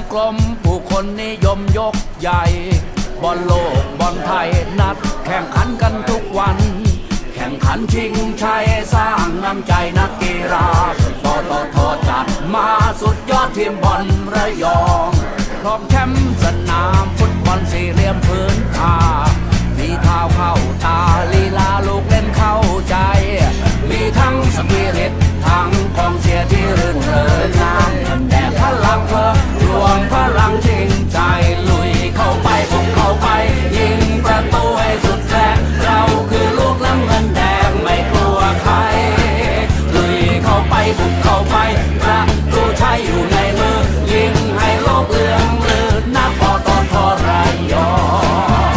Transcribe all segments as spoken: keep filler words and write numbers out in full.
กลมผู้คนนิยมยกใหญ่บอลโลกบอลไทยนัดแข่งขันกันทุกวันแข่งขันชิงชัยสร้างน้ำใจนักกีฬาปตท.จัดมาสุดยอดทีมบอลระยองครองแชมป์สนามฟุตบอลสี่เหลี่ยมพื้นผ้ามีเท้าเข้าตาลีลาลูกเล่นเข้าใจมีทั้งสปิริตทั้งกองเชียร์ที่รื่นเริงน้ำแดดพลังเพิ่มรวมพลังชิงใจลุยเข้าไปบุกเข้าไปยิงประตูให้สุดแรงเราคือลูกน้ำเงินแดงไม่กลัวใครลุยเข้าไปบุกเข้าไปประตูชัยอยู่ในมือยิงให้โลกเลืองลือนักปตท.ระยอง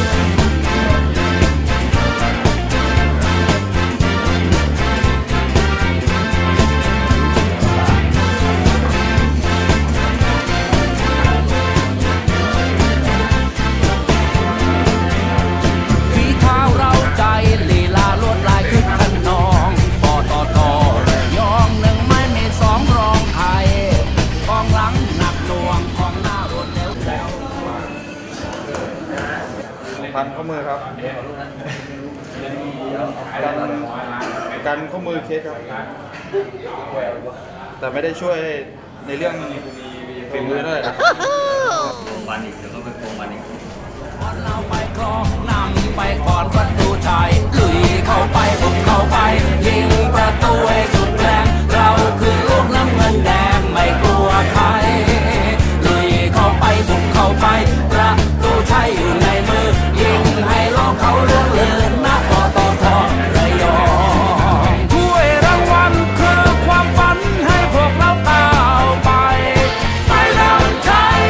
พันข้อมือครับกันกันข้อมือเคสครับแต่ไม่ได้ช่วยในเรื่องฝีมือด้วยครับบันอีกเดี๋ยวก็ไปโกงบันอีกเราไปครองนำไปก่อนประตูชัยลุยเข้าไปบุกเข้าไปยิงประตูให้สุดแรงเราคือลูกน้ำเงินแดงไม่กลัวใครลุยเข้าไปบุกเข้าไปประตูชัยอยู่ในมือยิงให้โลกเขาเลื่อนเลือนนักปตท.ระยองถ้วยรางวัลคือความฝันให้พวกเราก้าวไปไปดังใจ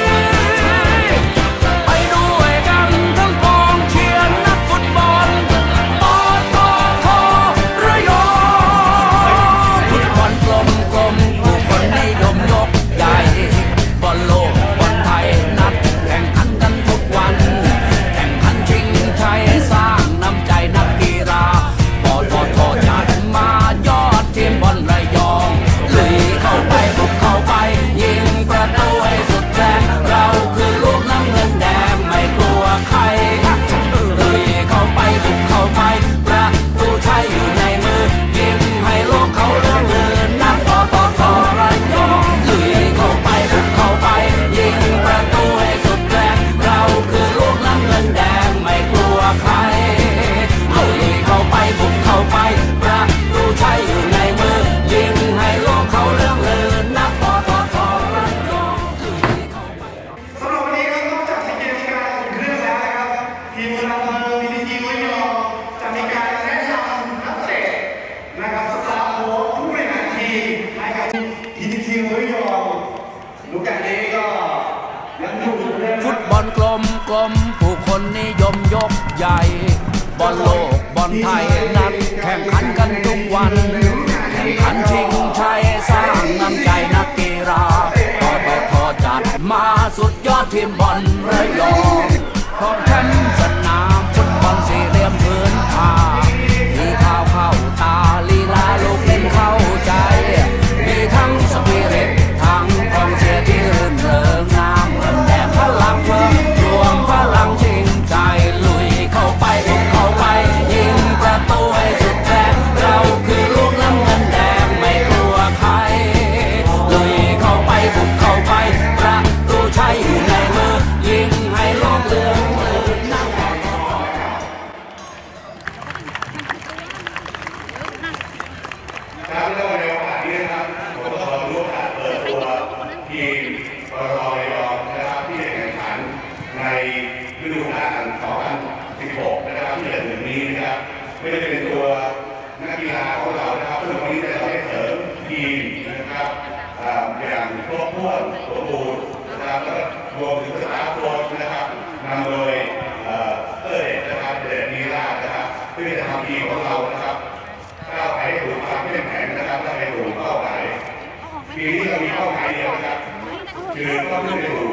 ไปด้วยกันทั้งกองเชียร์นักฟุตบอลปตท.ระยองฟุตบอลกลมกลมผู้คนนิยมยกใหญ่บอลโลกบอลไทยนัดแข่งขันกันทุกวันแข่งขันชิงชัยสร้างน้ำใจนักกีฬาปตท.จัดมายอดทีมบอลระยองลุยเข้าไปบุกเข้าไปยิงประตูให้สุดแรงเราคือลูกน้ำเงินแดงไม่กลัวใครลุยเข้าไปบุกเข้าไปประตูชัยอยู่ในมือยิงให้โลกเขาเลื่อนเลือนนักปตท.ระยองลุยเข้าไปบุกเข้าไปยิงประตูให้สุดแรงเราคือลูกน้ำเงินแดงไม่กลัวใครลุยเข้าไปบุกเข้าไปประตูชัยอยู่ในมือยิงให้โลกเขาเลื่อนเลือนนักปตท.ระยองลุยเข้าไปสำหรับวันนี้ครับนอกจากจะกิจกรรมเรื่องแล้วนะครับทีมเราเมืองพีทีจีระยองจะมีการแนะนำนักเตะนะครับสตาฟโค้ชผู้บริหารทีมให้กับพีทีจีระยองลูกจากนี้ก็ยังอยู่ฟุตบอลกลมกลมผู้คนนิยมยกใหญ่บอลโลกบอลไทยนัดแข่งขันกันทุกวันแข่งขันชิงชัยสร้างน้ำใจนักกีฬาปตท.จัดมาสุดยอดทีมบอลระยองครองแชมป์สนามฟุตบอลสี่เหลี่ยมพื้นผ้ามีเท้าเข้าตาลีลาลูกเล่นเข้าใจมีทั้งสปิริตทั้งกองเชียร์ที่รื่นเริงน้ำแดดพลังเพิ่มรวมพลังชิงใจลุยเข้าไปบุกเข้าไปยิงประตูให้สุดแรงเราคือลูกน้ำเงินแดงไม่กลัวใครลุยเข้าไปบุกเข้าไปประตูชัยอยู่ในมือยิงให้โลกเลือนนักปตท. ครับแล้วในโอกาสนี้นะครับผมขอร่วมกันเปิดตัวทีมปตท.ระยองนะครับที่จะแข่งขันในฤดูกาลสองพันสิบหกนะครับที่จะถึงนี้นะครับไม่ได้เป็นตัวนักกีฬาของเรานะครับซึ่งวันนี้เราได้เสริมทีมนะครับอย่างครบถ้วนสมบูรณ์นะครับแล้วก็รวมถึงสตาฟโค้ชนะครับนำโดยเตอร์เดชนะครับเดชนีราชนะครับซึ่งจะทำทีมของเรานะครับก้าวไปสู่ความเข้มแข็งนะครับและไปสู่เป้าหมายปีนี้เรามีเป้าหมายเดียวนะครับคือต้องขึ้นไปสู่